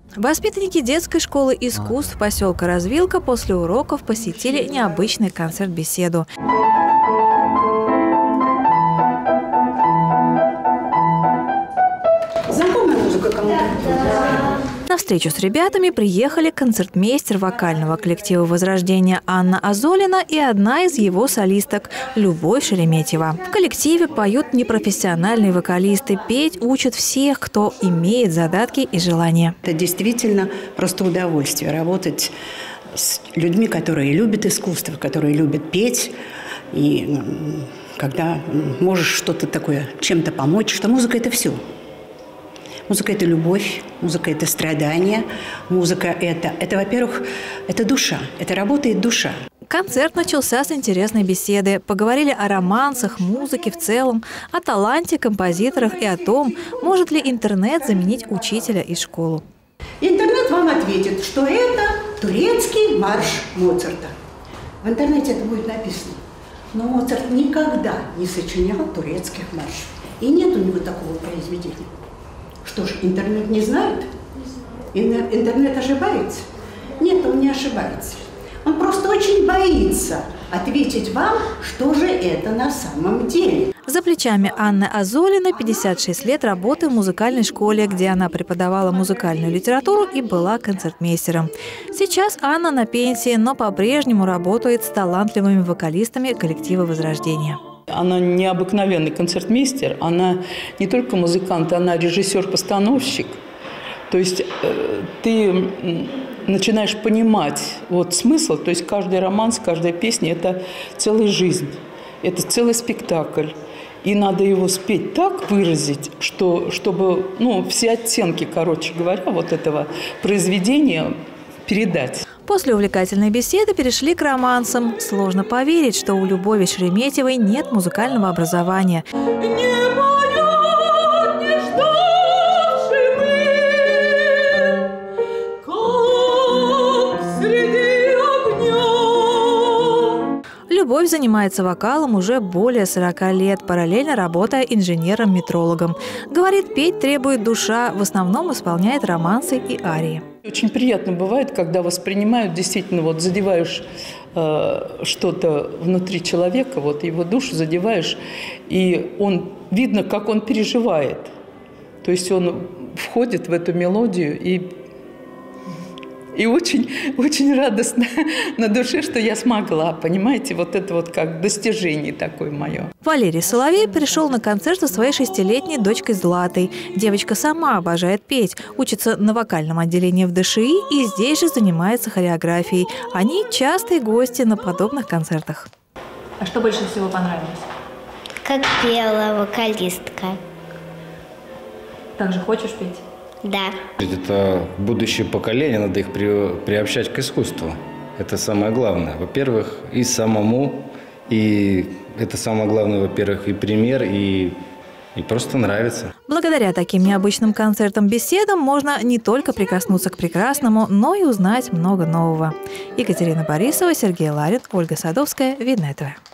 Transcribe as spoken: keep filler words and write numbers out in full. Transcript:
Воспитанники детской школы искусств поселка Развилка после уроков посетили необычный концерт-беседу. Знакомая музыка кому-то? На встречу с ребятами приехали концертмейстер вокального коллектива «Возрождение» Анна Азолина и одна из его солисток Любовь Шереметьева. В коллективе поют непрофессиональные вокалисты. Петь учат всех, кто имеет задатки и желания. Это действительно просто удовольствие работать с людьми, которые любят искусство, которые любят петь. И когда можешь что-то такое, чем-то помочь, что музыка – это все. Музыка – это любовь, музыка – это страдание, музыка – это, это, во-первых, это душа, это работает душа. Концерт начался с интересной беседы. Поговорили о романсах, музыке в целом, о таланте, композиторах и о том, может ли интернет заменить учителя и школу. Интернет вам ответит, что это турецкий марш Моцарта. В интернете это будет написано. Но Моцарт никогда не сочинял турецких маршей. И нет у него такого произведения. Что ж, интернет не знает? Интернет ошибается? Нет, он не ошибается. Он просто очень боится ответить вам, что же это на самом деле. За плечами Анны Азолиной пятьдесят шесть лет работы в музыкальной школе, где она преподавала музыкальную литературу и была концертмейстером. Сейчас Анна на пенсии, но по-прежнему работает с талантливыми вокалистами коллектива «Возрождение». Она необыкновенный концертмейстер, она не только музыкант, она режиссер-постановщик. То есть э, ты начинаешь понимать вот смысл, то есть каждый романс, каждая песня – это целая жизнь, это целый спектакль. И надо его спеть так, выразить, что, чтобы ну, все оттенки, короче говоря, вот этого произведения передать. После увлекательной беседы перешли к романсам. Сложно поверить, что у Любови Шереметьевой нет музыкального образования. Любовь занимается вокалом уже более сорока лет, параллельно работая инженером-метрологом. Говорит, петь требует душа, в основном исполняет романсы и арии. Очень приятно бывает, когда воспринимают, действительно, вот задеваешь э, что-то внутри человека, вот его душу задеваешь, и он, видно, как он переживает. То есть он входит в эту мелодию и... И очень, очень радостно на душе, что я смогла, понимаете, вот это вот как достижение такое мое. Валерий Соловей пришел на концерт со своей шестилетней дочкой Златой. Девочка сама обожает петь, учится на вокальном отделении в ДШИ и здесь же занимается хореографией. Они частые гости на подобных концертах. А что больше всего понравилось? Как пела вокалистка. Также хочешь петь? Да. Это будущее поколение, надо их при, приобщать к искусству. Это самое главное. Во-первых, и самому, и это самое главное, во-первых, и пример, и, и просто нравится. Благодаря таким необычным концертам-беседам можно не только прикоснуться к прекрасному, но и узнать много нового. Екатерина Борисова, Сергей Ларин, Ольга Садовская, Видное ТВ.